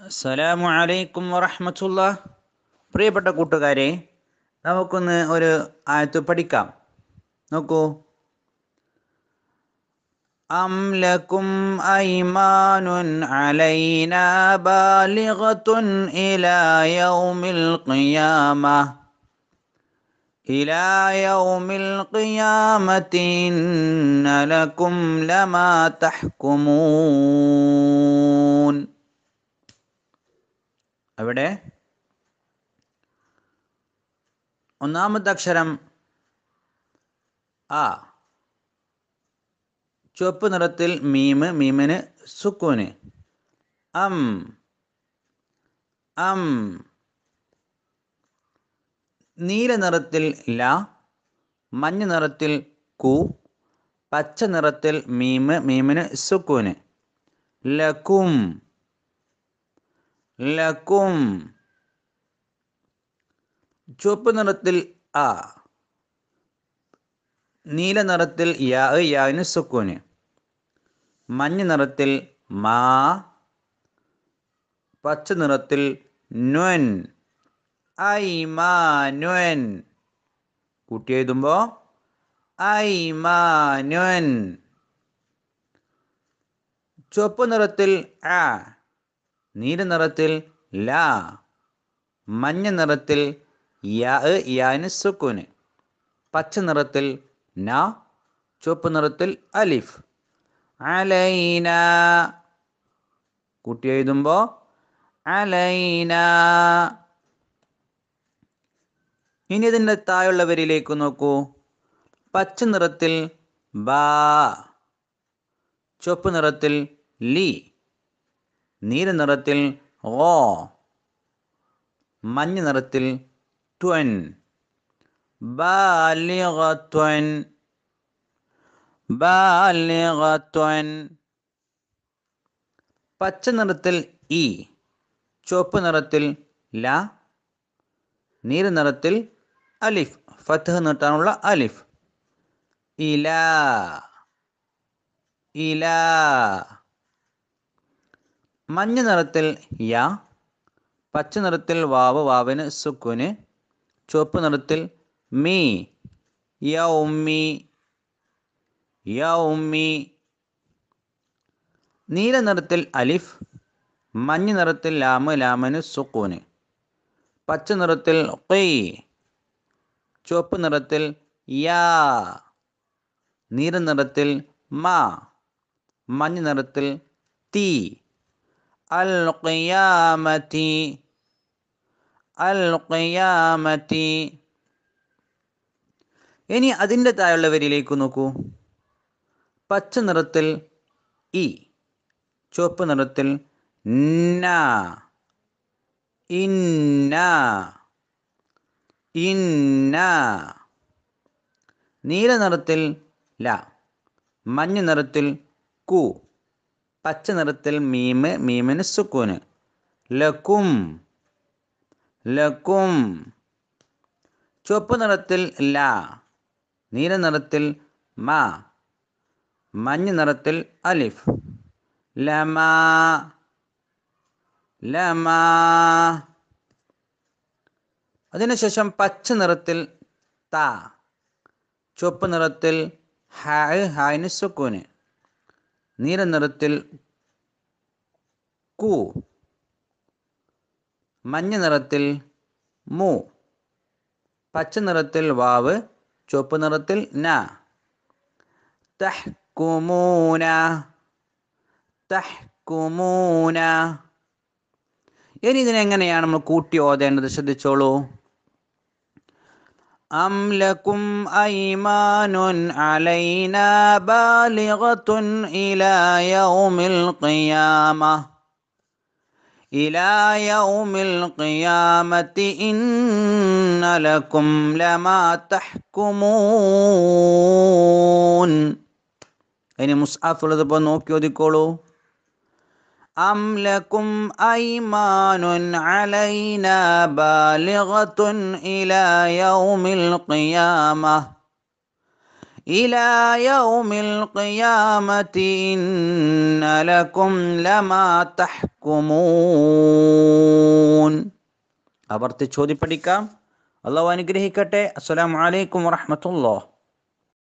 അസ്സലാമു അലൈക്കും വറഹ്മത്തുള്ളാഹ്. പ്രിയപ്പെട്ട കൂട്ടുകാരെ, നമുക്കൊന്ന് ഒരു ആയത്ത് പഠിക്കാം. നോക്കൂ. അം ലക്കും ഐമാനുൻ അലൈനാ ബാലിഗത്തുൻ ഇലാ യൗമിൽ ഖിയാമത്തി ഇന്ന ലക്കും ലമാ തഹ്കുമൂൻ. അവിടെ ഒന്നാമത്തെ അക്ഷരം ആ, ചുവപ്പ് നിറത്തിൽ മീമ്, മീമിന് സുക്കൂന്. അം അം. നീല നിറത്തിൽ ല, മഞ്ഞ നിറത്തിൽ കു, പച്ച നിറത്തിൽ മീമ്, മീമിന് സുക്കൂന്. ലക്കും ലക്കും. ചുവപ്പ് നിറത്തിൽ ആ, നീല നിറത്തിൽ യാ, യാന് സുക്കൂന്. മഞ്ഞ നിറത്തിൽ മാ, പച്ച നിറത്തിൽ നുൻ. ഐമാനുൻ. കൂട്ടി എഴുതുമ്പോ ഐമാനുൻ. ചുവപ്പ് നിറത്തിൽ ആ, നീല നിറത്തിൽ ല, മഞ്ഞ നിറത്തിൽ യാ, യാന് സുക്കൂന്. പച്ച നിറത്തിൽ ന, ചുവപ്പ് നിറത്തിൽ അലിഫ്. അലൈന. കൂട്ടി എഴുതുമ്പോ അലൈന. ഇനി ഇതിൻ്റെ താഴെയുള്ള വരിയിലേക്ക് നോക്കൂ. പച്ച നിറത്തിൽ ബാ, ചുവപ്പ് നിറത്തിൽ ലി, നീല നിറത്തിൽ ഓ, മഞ്ഞ നിറത്തിൽ ട്വൻ. ബാലിഗത്വൻ ബാലിഗത്വൻ. പച്ച നിറത്തിൽ ഇ, ചുവപ്പ് നിറത്തിൽ ല, നീല നിറത്തിൽ അലിഫ്, ഫത്ഹ് നീട്ടാനുള്ള അലിഫ്. ഇലാ ഇലാ. മഞ്ഞ നിറത്തിൽ യ, പച്ച നിറത്തിൽ വാവ്, വാവിന് സുക്കൂന്. ചുവപ്പ് നിറത്തിൽ മീ, യൗമി യൗമി. നീല നിറത്തിൽ അലിഫ്, മഞ്ഞ നിറത്തിൽ ലാമ്, ലാമിന് സുക്കൂന്. പച്ച നിറത്തിൽ ഖീ, ചുവപ്പ് നിറത്തിൽ യാ, നീല നിറത്തിൽ മാ, മഞ്ഞ നിറത്തിൽ തീ. അൽ ഖിയാമത്തി അൽ ഖിയാമത്തി. ഇനി അതിൻ്റെ താഴെയുള്ള വരിയിലേക്ക് നോക്കൂ. പച്ച നിറത്തിൽ ഇ, ചുവപ്പ് നിറത്തിൽ ന, ഇന്ന ഇന്ന. നീല നിറത്തിൽ ല, മഞ്ഞ നിറത്തിൽ കു, പച്ച നിറത്തിൽ മീമ്, മീമിന് സുക്കൂന്. ലക്കും ലക്കും. ചുവപ്പ് നിറത്തിൽ ല, നീല നിറത്തിൽ മാ, മഞ്ഞ നിറത്തിൽ അലിഫ്. ലമാ ലമാ. അതിനുശേഷം പച്ച നിറത്തിൽ ത, ചുവപ്പ് നിറത്തിൽ ഹ, ഹായിന് സുക്കൂന്. നീല നിറത്തിൽ കു, മഞ്ഞ നിറത്തിൽ മു, പച്ച നിറത്തിൽ വാവ്, ചുവപ്പ് നിറത്തിൽ ന. തഹ്കുമൂന തഹ്കുമൂന. ഇനി ഇതിനെങ്ങനെയാണ് നമ്മൾ കൂട്ടി ഓതേണ്ടത്? ശ്രദ്ധിച്ചോളൂ. അം ലക്കും ഐമാനുൻ അലൈനാ ബാലിഗത്തുൻ ഇലാ യൗമിൽ ഖിയാമത്തി ഇന്ന ലക്കും ലമാ തഹ്കുമൂൻ. ഇനി മുസ്ഹഫ് ഉള്ളതിപ്പോൾ നോക്കി ഓതിക്കോളൂ. അം ലക്കും ഐമാനുൻ അലൈനാ ബാലിഗത്തുൻ ഇലാ യൗമിൽ إلى يوم القيامة إن لكم لما تحكمون. ആവർത്തിച്ച് ഓതി പഠിക്കാം. അള്ളാഹു അനുഗ്രഹിക്കട്ടെ. അസ്സലാമു അലൈക്കും വറഹ്മത്തുള്ളാഹി.